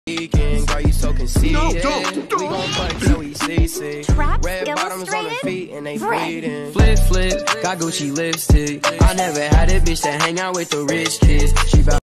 Girl, you so conceited. No, don't. We gon' fuck till we see. Red bottoms on her feet and they bleeding. Flip, got Gucci lipstick. I never had a bitch that hang out with the rich kids. She